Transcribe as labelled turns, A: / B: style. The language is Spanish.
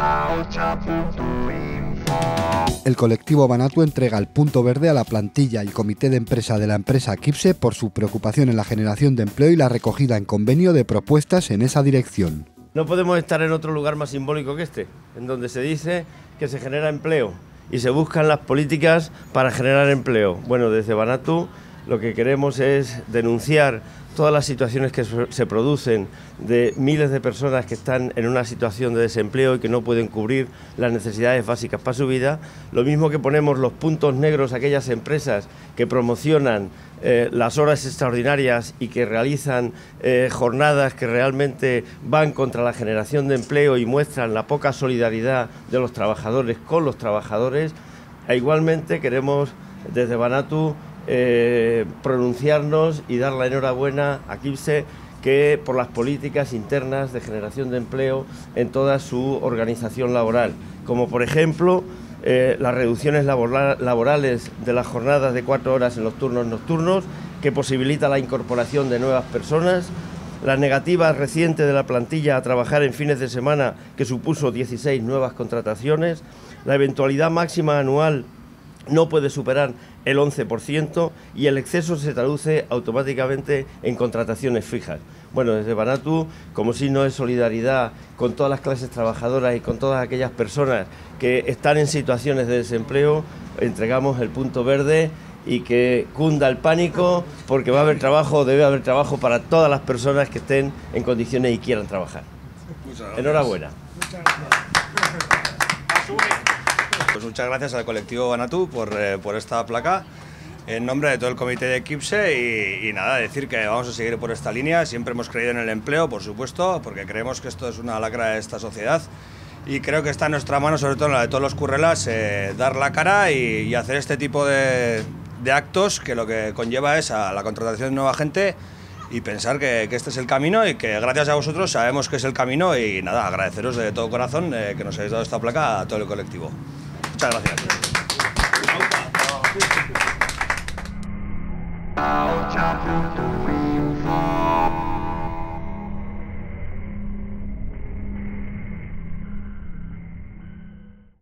A: El colectivo Banatu entrega el punto verde a la plantilla y comité de empresa de la empresa Equipse por su preocupación en la generación de empleo y la recogida en convenio de propuestas en esa dirección.
B: No podemos estar en otro lugar más simbólico que este, en donde se dice que se genera empleo y se buscan las políticas para generar empleo. Bueno, desde Banatu lo que queremos es denunciar todas las situaciones que se producen de miles de personas que están en una situación de desempleo y que no pueden cubrir las necesidades básicas para su vida. Lo mismo que ponemos los puntos negros a aquellas empresas que promocionan las horas extraordinarias y que realizan jornadas que realmente van contra la generación de empleo y muestran la poca solidaridad de los trabajadores con los trabajadores. E igualmente queremos desde Banatu pronunciarnos y dar la enhorabuena a Equipse que por las políticas internas de generación de empleo en toda su organización laboral, como por ejemplo las reducciones laborales de las jornadas de 4 horas en los turnos nocturnos, que posibilita la incorporación de nuevas personas, la negativa reciente de la plantilla a trabajar en fines de semana, que supuso 16 nuevas contrataciones, la eventualidad máxima anual no puede superar el 11% y el exceso se traduce automáticamente en contrataciones fijas. Bueno, desde Banatu, como signo de solidaridad con todas las clases trabajadoras y con todas aquellas personas que están en situaciones de desempleo, entregamos el punto verde y que cunda el pánico, porque va a haber trabajo, debe haber trabajo para todas las personas que estén en condiciones y quieran trabajar. Enhorabuena.
C: Muchas gracias.
D: Pues muchas gracias al colectivo Banatu por esta placa, en nombre de todo el comité de Equipse y nada, decir que vamos a seguir por esta línea. Siempre hemos creído en el empleo, por supuesto, porque creemos que esto es una lacra de esta sociedad y creo que está en nuestra mano, sobre todo en la de todos los currelas, dar la cara y hacer este tipo de actos que lo que conlleva es a la contratación de nueva gente y pensar que este es el camino y que gracias a vosotros sabemos que es el camino y nada, agradeceros de todo corazón que nos hayáis dado esta placa a todo el colectivo. Muchas gracias.